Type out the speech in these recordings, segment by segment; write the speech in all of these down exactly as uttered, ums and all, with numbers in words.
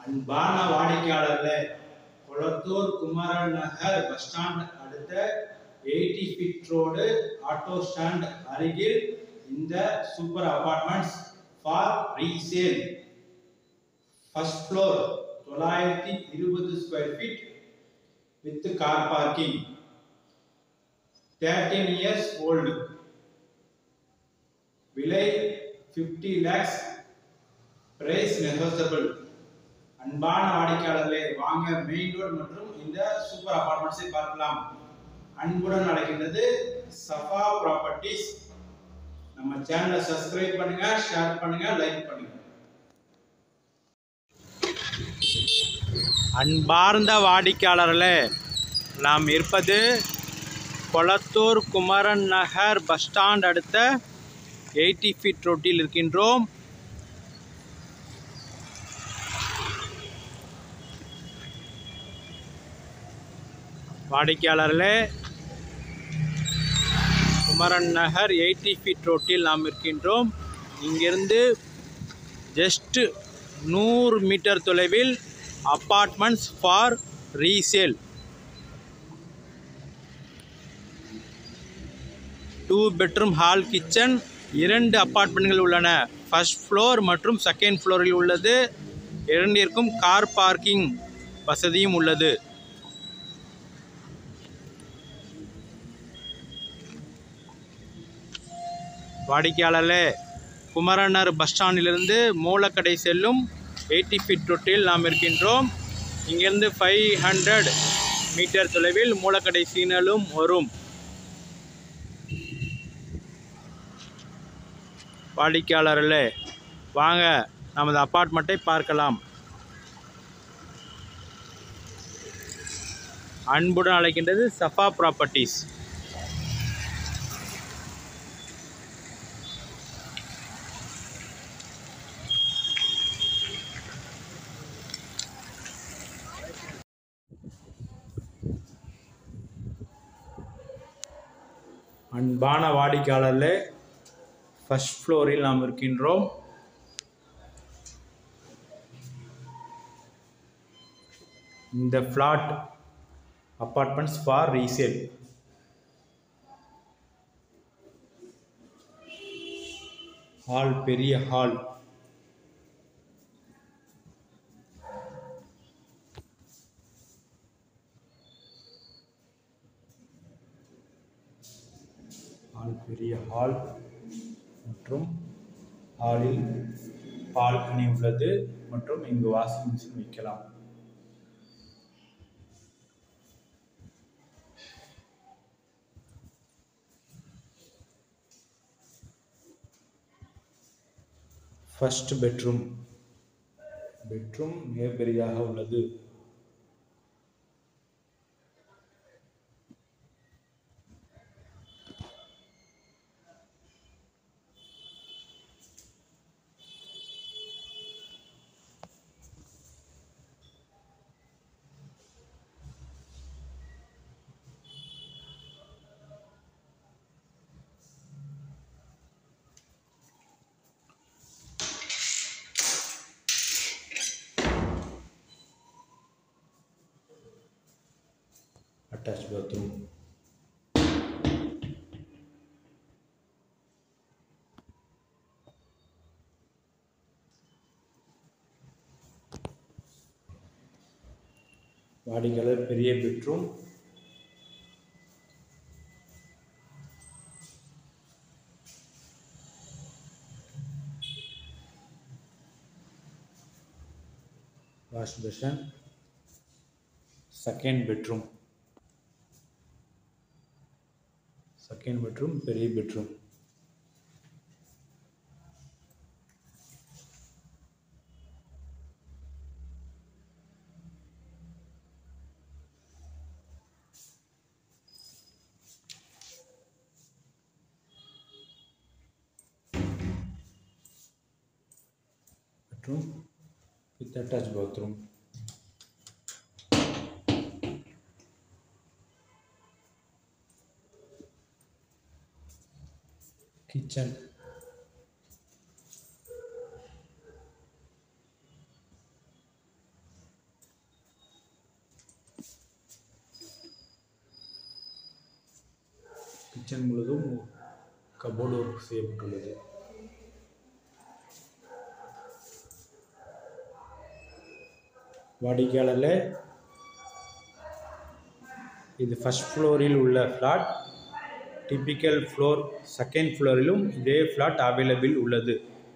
அன்பான வாடிக்கையாளர்களே, Kolathur Kumaran Nagar bus stand அடுத்த eighty feet road auto stand அருகில் இந்த super apartments for resale. First floor தொள்ளாயிரத்தி இருபது square feet with car parking, thirteen years old. விலை ஃபிஃப்டி லேக்ஸ், பிரைஸ் நெகோசியபிள். அன்பான வாடிக்கையாளர்களே, வாங்க மெயின் ரோடு மற்றும் இந்த சூப்பர் அபார்ட்மெண்ட்ஸை பார்க்கலாம். அன்புடன் அழைக்கின்றது சஃபா ப்ராப்பர்ட்டிஸ். நம்ம சேனலை சப்ஸ்கிரைப் பண்ணுங்க, ஷேர் பண்ணுங்க, லைக் பண்ணுங்க. அன்பார்ந்த வாடிக்கையாளர்களே, நாம் இருப்பது கொளத்தூர் குமரன் நகர் பஸ் ஸ்டாண்ட் அடுத்த எயிட்டி ஃபீட் ரோட்டில் இருக்கின்றோம். வாடிக்கையாளர்களே, குமரன் நகர் எயிட்டி ஃபீட் ரோட்டில் நாம் இருக்கின்றோம். இங்கிருந்து ஜஸ்ட் நூறு மீட்டர் தொலைவில் apartments for resale. Two bedroom hall kitchen, இரண்டு அப்பார்ட்மெண்ட்கள் உள்ளன. ஃபர்ஸ்ட் ஃப்ளோர் மற்றும் செகண்ட் ஃப்ளோரில் உள்ளது. இரண்டிற்கும் கார் பார்க்கிங் வசதியும் உள்ளது. வாடிக்கையாளர்களே, குமரனர் பஸ் ஸ்டாண்டிலிருந்து மூலக்கடை செல்லும் எயிட்டி ஃபீட் ரோட்டில் நாம் இருக்கின்றோம். இங்கிருந்து ஃபைவ் ஹண்ட்ரட் மீட்டர் தொலைவில் மூலக்கடை சிக்னலும் வரும். வாடிக்கையாளர்களே, வாங்க நமது அப்பார்ட்மெண்ட்டை பார்க்கலாம். அன்புடன் அழைக்கின்றது சஃபா ப்ராப்பர்ட்டிஸ். அன்பான வாடிக்கையாளர்களே, ஃபர்ஸ்ட் ஃப்ளோரில் நாம் இருக்கின்றோம். இந்த flat apartments for resale. Hall பெரிய ஹால். ஹால் பெரிய ஹால் மற்றும் ஹாலில் பால்கனி உள்ளது மற்றும் இங்கு வாஷிங் மிஷின் வைக்கலாம். ஃபர்ஸ்ட் பெட்ரூம் பெட்ரூம் மிக பெரிதாக உள்ளது. Attach bathroom. வாடிக்கையாளர் பெரிய bedroom. Wash basin. Second bedroom. Second bedroom பெரிய bedroom. Bedroom with attached bathroom. Kitchen. Kitchen முழுதும் கபோர்டு ஒர்க் செய்யப்பட்டுள்ளது. வாடிக்கையாளர்களே, இது ஃபர்ஸ்ட் ஃப்ளோரில் உள்ள ஃப்ளாட். டிபிக்கல் ஃப்ளோர் செகண்ட் ஃப்ளோரிலும் இதே ஃப்ளாட் அவைலபிள் உள்ளது.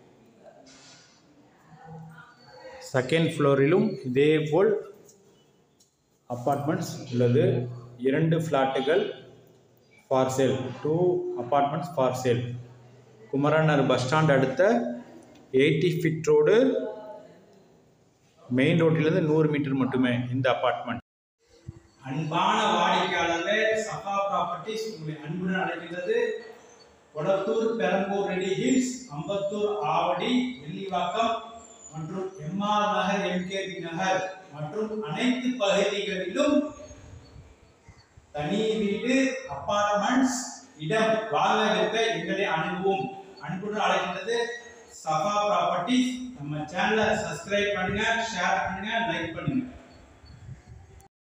செகண்ட் ஃப்ளோரிலும் இதே போல் அப்பார்ட்மெண்ட்ஸ் உள்ளது. இரண்டு ஃப்ளாட்டுகள் for sale. Two apartments for sale. குமரனர் பஸ் ஸ்டாண்ட் அடுத்த எயிட்டி ஃபீட் ரோடு, மெயின் ரோட்டிலிருந்து நூறு மீட்டர் மட்டுமே இந்த அப்பார்ட்மெண்ட். அன்பான வாடிக்கையாளர்களே, சஃபா ப்ராப்பர்ட்டிஸ் உங்களை அன்புடன் அழைக்கின்றது. கொளத்தூர், பெரம்பூர், ரெடி ஹில்ஸ், அம்பத்தூர், ஆவடி, வெள்ளிவாக்கம் மற்றும் எம்ஆர் நகர், எம்கேபி நகர் மற்றும் அனைத்து பகுதிகளிலும் தனி வீடு, அபார்ட்மெண்ட்ஸ் இடம் வாங்க விற்க எங்களை அணுகவும் அன்புடன் அழைக்கின்றது சஃபா ப்ராப்பர்ட்டிஸ். நம்ம சேனலை சப்ஸ்கிரைப் பண்ணுங்க, ஷேர் பண்ணுங்க, லைக் பண்ணுங்க.